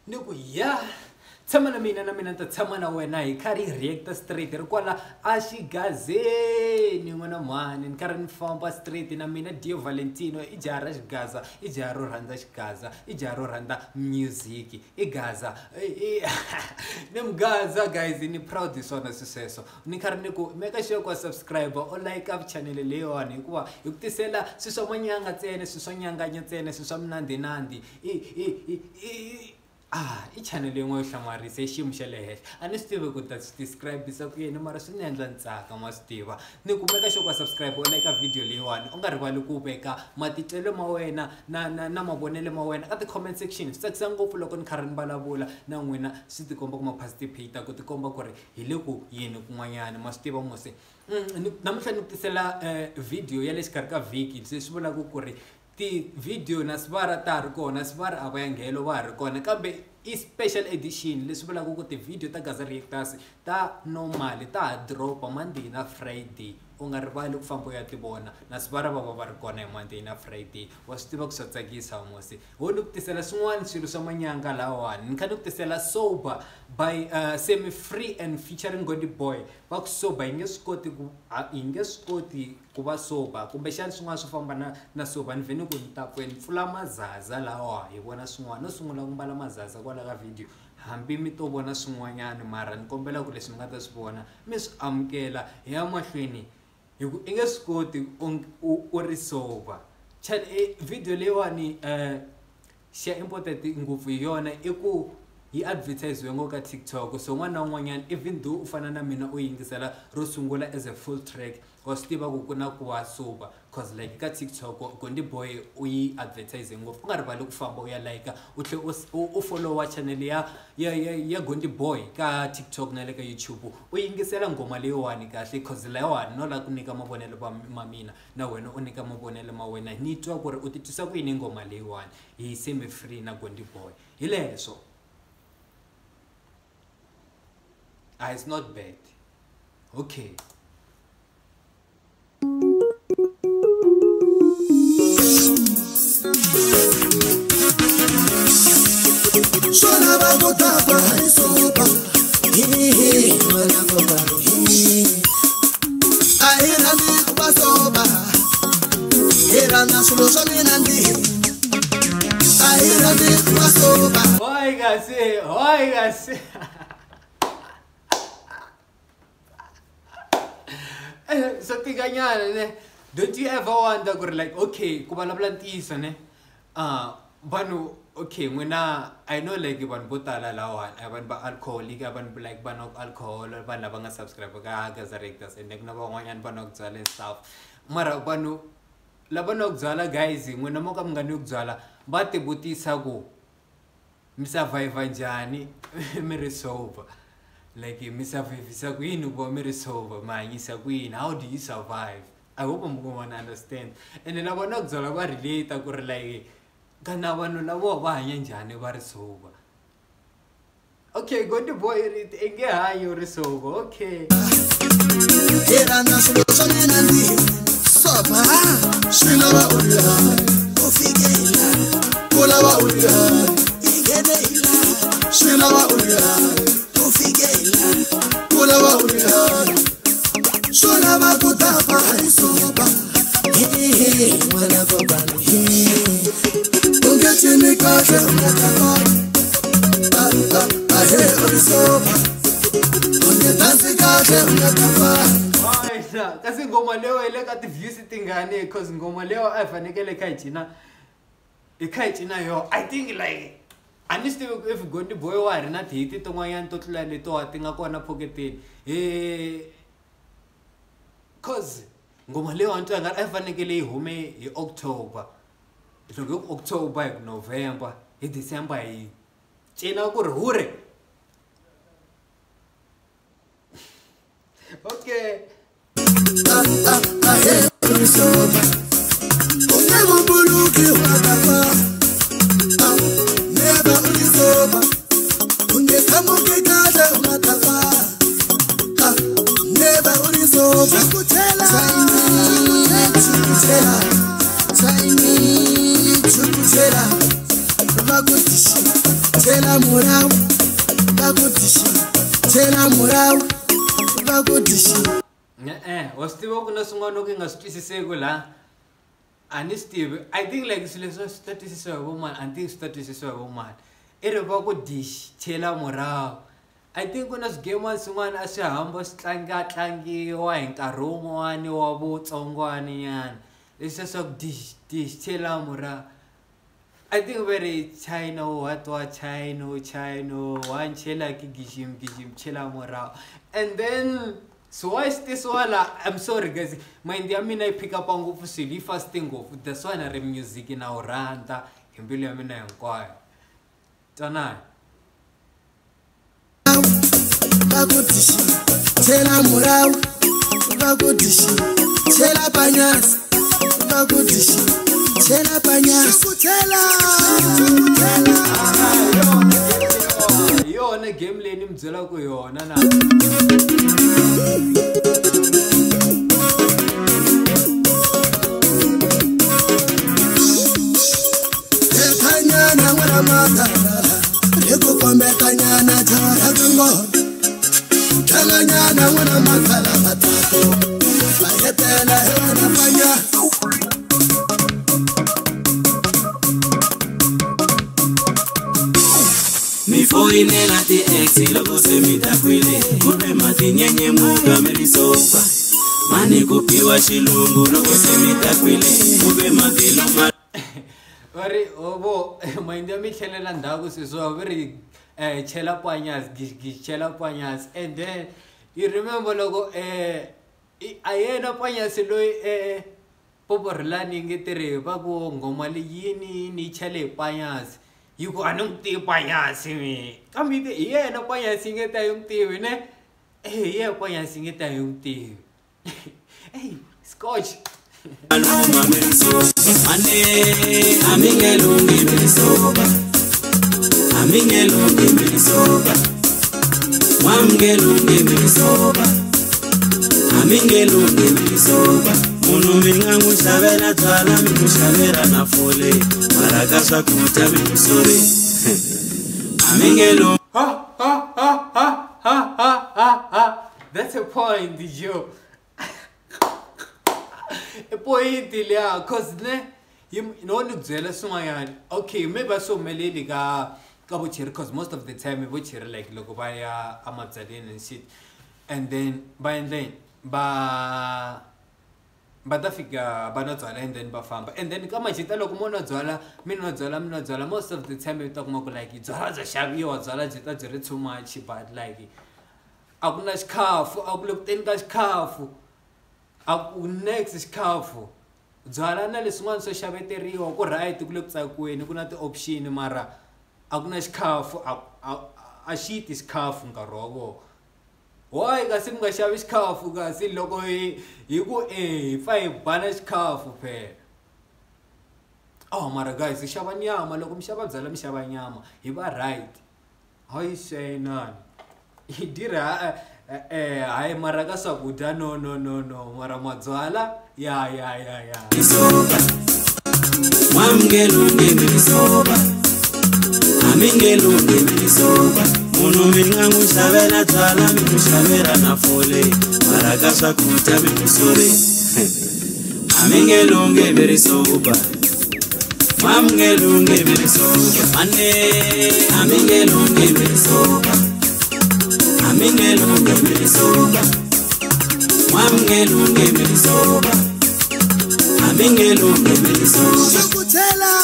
Niku ya tshama na mina ta tshama na wena hi karhi reactor street ri kwala a xigazeni n'wana mhani ni karhi ni famba street na mina Dio Valentino I jaha ra xigaza I jaha ro rhandza xigaza I jaha ro rhandza music I gaza ni mgaza guys ni proud hi swona sweswo ni karhi ni ku make sure ku subscribe o like up channel leyiwani hikuva hi ku tisela swiswa manyanga ntsena swiswa nyanganya ntsena swiswa mnandinandi I channel yin'we yo hlamarisa I xiyimo xa le henhla a ni swi tivi ku ta describe isa ku yini mara swi ni endla ntsaka ma swi tiva ni kumeka xo ka subscribe o like video leyiwani u nga rivali ku veka matitwelo ma wena na mavonelo ma wena ka ti-comment section swi tsakisa ngopfu loko ni karhi ni vulavula na n'wina swi tikomba ku ma-participate ku tikomba ku ri hi le ku yini kun'wanyana ma swi tiva mose namuntlha ni tisela video ya le xikarhi ka vhiki se swi vulaka ku ri ti-video na svara ta ha ri kona svara a va ya nghelo va ha ri kona kambe I special edition leswi vulaka ku ti-video ta Gaza Reactors ta normal ta ha dropa Monday na Friday u nga rivali ku famba u ya ti vona na svara va ri kona hi Monday na Friday wa swi tiva ku swa tsakisa mose ho ni ku tisela swin'wana swilo swa manyanga lawani ni kha ni ku tisela Sober by Semifree and featuring Gondi Boy va ku Sober hi nge swi koti ku va sober kumbexana swin'wana swo famba na sober ni vheni ku ni ta ni pfula mazaza lawa hi vona swin'wana no sungula ku mbala mazaza kwala ka video hambi mi to vona swin'wanyana mara ni kombela ku leswi mi nga ta swi vona mi swi amukela hi ya mahlweni hi ku I nge swi koti u ri sober video leyiwani xa important ngopfu hi yona I ku yi advertise ngopfu ka TikTok so n'wana na un'wanyana even though u fana na mina u yingisela ro sungula as a full track wa swi tiva ku ku na ku wa sober cause like ka TikTok Gondi Boy u yi advertise ngopfu u nga rivali ku famba u ya like u tlhe u follow channel ya Gondi Boy ka TikTok na le ka YouTube u yingisela ngoma leyiwani kahle cause leyiwani no la ku nyika mavonelo ma mina na wena u nyika mavonelo ma wena ni twa ku ri u titwisa ku yini ngoma leyiwani hi Semifree na Gondi Boy hi leswo it's not bad. Okay. Oiga, sí. So tinganyana ne don't you ever wonder ku ri like okay ku vulavula ntiyiso ne vanhu okay n'wina I know like vanhu vo tala lawani vanhu va alcoholic vanhu like vanhu alcohol vanhu lava nga subscribe ka Gaza Reactors and na van'wanyana vanhu ku byala stuff mara vanhu lava no ku byala guys n'wina mo ka mi nga ni ku byala va ti vutisa ku mi survive njhani mi ri sober like mi survive ku yini ku mi ri sober ma hanyisa ku yini how do you survive I hope I'm going to understand and then lava no ku byala va relate ku ri like kana vanhu lavo va hanya njhani va ri sober okay Gondi Boy enge hanyi u ri sober okay era na swilo swa mina ndi sober swi lava u ri u fikela ku lava u ri ingedela swi lava u ri u fikela ku lava u ri swi lava ku tapa hi sober wala ko bani ungethini kahle ungatapa kasi ngoma leyo ile ka ti-views tingani cause ngoma leyo a hi fanekele kha hi cina yo I think like a ni swi tivi if Gondi Boy wa ha ri na tihiti tin'wanyana to tlula letiwa ti nga kona phoketeni cause ngoma leyo a ni twa nga a hi fanekele yi hume hi October loko hi October hi November hi December hi cina ku ri hure okay chela murau bakutishi chela murau bakutishi wastiva kuna swin'wana ku nga swi twisiseki la ani Steve I think like leswo swi ta twisisiwa hi vomani I think swi ta twisisiwa hi vomani I ri va ku dish chela murau I think kuna swigame swin'wana a swi hamba swi tlangiwa hi nkarhi wun'wani wa vutsongwana nyana leswi swa ku dish chela murau I think very China what China one chela ki gijim chela murau and then so why is this wala I'm sorry guys mind ya mina I pick up ngopfu swilo fasting ngopfu that's why na re music na uranta himbilu ya mina hinkwayo tana bakutishi chela murau bakutishi chela panyas bakutishi chela panyas chela yona game leyi ni mbyela ku yona na ekanyana ngwana mata eko kombe kanyana tara ngo kanyana ngwana mata matako bayetela hona panya mi foi nella ti ex logo se mi da kwile kube mati nyenye muga merisofa mani kupiwa shilungu logo se mi da kwile kube mati loma ori obo mind mi tlhelela ndaku siswa very chela panyas chela panyas and then you remember logo ayena panyas loyi Hlulani ngetire ba ku ngoma leyini ni chele panyas yuko anungti panyasi mi kambe yena panyasi ngeta yungtivi ne ye panyasi ngeta yungtivi hey scotch aluma merisofa ane amingelungi merisofa amingelungi merisofa wamgelungi merisofa amingelungi merisofa munu minga mushavela twala mushavela na fole maraka swakuta musore amingelo that's a point yo a point there cause ne you know ni byela swin'wanyana okay maybe so meleli ka buchiri cause most of the time buchiri like loko va ya amabyaleni and shit and then by and then batafika banodzwala and then bafamba and then kama jita loko mona dzwala mina dzwala most of the time you talk more like dzwala za xaviwa dzwala jita dziri too much but like akuna xikhafu akulokuteni ka xikhafu aku next xikhafu dzwala na leswin'wana swo xaveteriwa ku right ku le ku tsakweni ku na ti-option mara akuna xikhafu a xiti xikhafu nkarhi wa vona why kasi mi nga xavi xikhafu kasi loko hi ku hi fa hi bana xikhafu phela oh mara guys hi xava nyama loko mi xava byala mi xava nyama hi va right hayi xenani hi dirha hayi mara ka swakudya no mara mabyala ya isoba wamgelungi merisoba amingelungi merisoba munu minga mushavela twala mushavela na fole maraka swakuta musore amingelungi merisoba wamgelungi merisoba ane amingelungi merisoba amingelungi merisoba wamgelungi merisoba amingelungi merisoba chukutela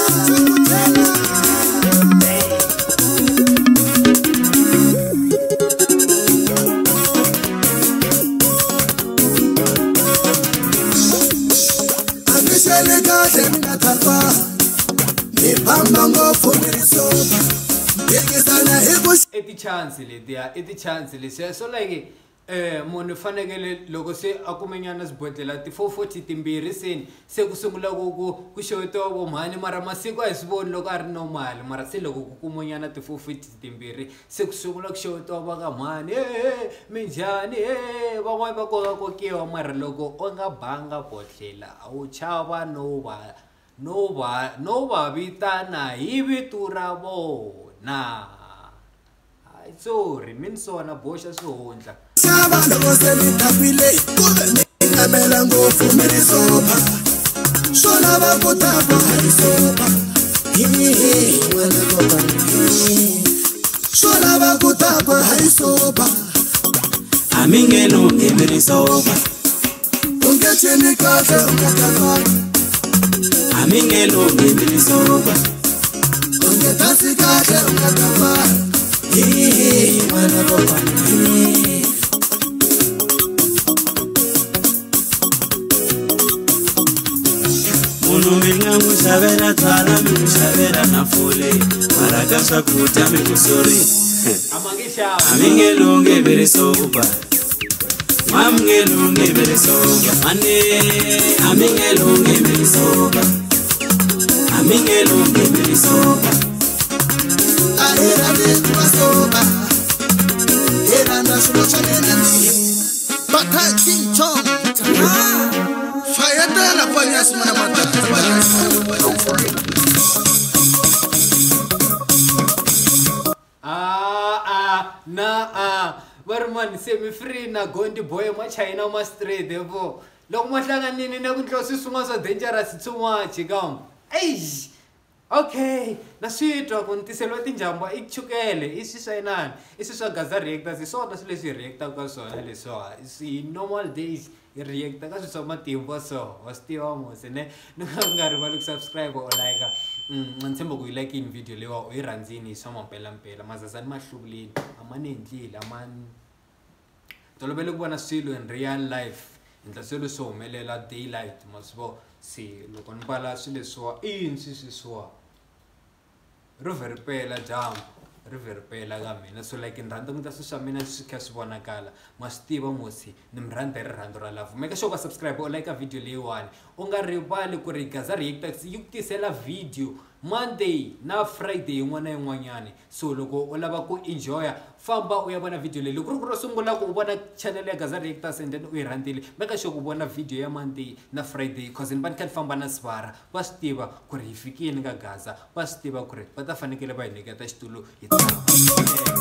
iti chance lesiya so like munhu fanekele loko se a kumenyana swibodhlela ti-440 timbirhi se ku sungula ku xewetiwa vomhani mara masiku a hi swi voni loko a ri normal mara se loko ku kumenyana ti-440 timbirhi se ku sungula ku xewetiwa va ka mhani minjhani van'wani va kokiwa mara loko u nga banga bodhlela a wu chava no va vitana hi vito ra vona na sorry min sona bosha swihundla Saba loko se mi tapile kuve mi ngamela ngofu mi sopa Shona ba kutapa hai sopa Wala kopa Shona ba kutapa hai sopa Amingelo ngemiri sopa Ungecheni kaze ungatapa Amingelo ngemiri sopa Ungetasi kaze ungatapa Wala kopa Unumenga mushavera twala mushavera na fule Marakasha kuta mikusori amangisha Amingelunge bere sopa Mamgelunge bere sopa Mane Amingelunge bere sopa Amingelunge bere sopa Ahera de kwa sopa Hera na shulo chanena Bakai King Chong Fayata la panya sumana mata Varman Semifree na Gondi Boy ma China ma straight devo loko ma hlanganini na ku ntlosi swin'wana swa dangerous too much kam eish okay na switwa ku ntiseliwa tinjambwa i chukele i swiswa inani i swiswa gaza reactors hi swona swi leswi reacta ka swona leswa i normal days i reacta ka switwa matimba so wa swi tiva mose ne ni nga rivali ku subscribe or like ngitshemba ku like in video lewa u yi rhandzini swa mampelampela mazazani mahluvuleni amani endlile amani tolovele ku vona swilo in real life endla swilo swo humelela daylight masivo se loko ni mbala swilo leswiwa swiswa riveripela dyambu riveripela ka mina so like ni rhandza ku ta swi swa mina swi kha swi vonakala ma swi tiva mosi ni mi rhandza hi rirhandzu ra love make sure u subscribe u like video leyiwani u nga rivali ku ri gaza reactors yi ku tisela video Monday na Friday yin'wana na yin'wanyani so loko u lava ku enjoya famba u ya vona video leyi loko ri ku ro sungula ku u vona channel ya gaza reactors and then u yi rhandzile make sure ku vona video ya Monday na Friday cause ni va ni kha ni famba na Sivara va swi tiva ku ri hi fikile ka gaza va swi tiva ku ri va ta fanekele va hi nyiketa xitulu hi